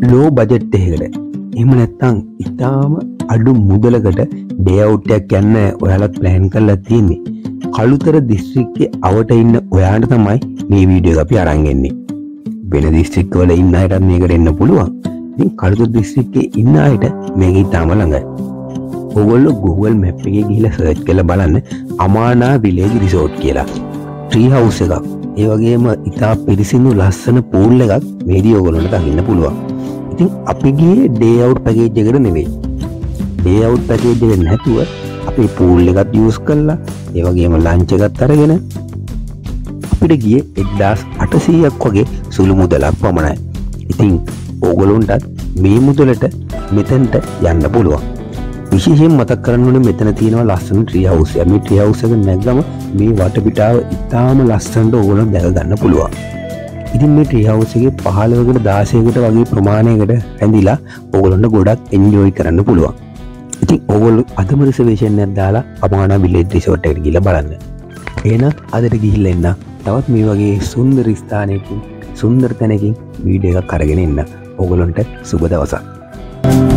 Low budget එකකට එහෙම නැත්නම් ඉතාම අඩු මුදලකට ඩේ අවුට් එකක් යන්න ඔයාලා ප්ලෑන් කරලා තියෙන්නේ. කළුතර දිස්ත්‍රික්කයේ අවට ඉන්න ඔයාලට තමයි මේ වීඩියෝ එක අපි අරන් එන්නේ. වෙන දිස්ත්‍රික්ක වල ඉන්න අයටත් මේකට එන්න පුළුවන්. ඉතින් කළුතර දිස්ත්‍රික්කයේ ඉන්න අයට මේක ඉතාම ළඟයි. ඔයගොල්ලෝ Google Map එකේ ගිහිල්ලා සර්ච් කරලා බලන්න අමානා විලේජ් රිසෝට් කියලා. ට්‍රී හවුස් එකක්. ඒ වගේම ඉතා පිරිසිදු ලස්සන පූල් එකක් මේදී ඔයගොල්ලන්ට දකින්න පුළුවන්. ඉතින් අපි ගියේ ඩේ අවුට් පැකේජ් එකට නෙවෙයි. ඩේ අවුට් පැකේජ් එක නැතුව අපි පූල් එකත් යූස් කළා. ඒ වගේම ලන්ච් එකත් අරගෙන අපිට ගියේ 1800ක් වගේ සුළු මුදලක් පමණයි. ඉතින් ඕගොල්ලන්ටත් මේ මුදලට මෙතනට යන්න පුළුවන්. විශේෂයෙන් මතක් කරන්න ඕනේ මෙතන තියෙනවා ලස්සන ට්‍රී හවුස් එක. මේ ට්‍රී හවුස් එක නැග්ගම මේ වටපිටාව ඉතාම ලස්සනට ඕගොල්ලෝ දැක ගන්න පුළුවන්. ඉතින් මේ ට්‍රී හවුස් එකේ 15කට 16කට වගේ ප්‍රමාණයකට රැඳිලා ඕගොල්ලන්ට ගොඩක් එන්ජොයි කරන්න පුළුවන්. ඉතින් ඕගොල්ලෝ අදම රිසර්වේෂන් එකක් දාලා අමානා විලේජ් රිසෝට් එකට ගිහලා බලන්න. එහෙනම් අදට ගිහිල්ලා එන්න. තවත් මේ වගේ සුන්දර ස්ථානයකින් සුන්දර තැනකින් වීඩියෝ එකක් අරගෙන එන්න. ඕගොල්ලන්ට සුබ දවසක්.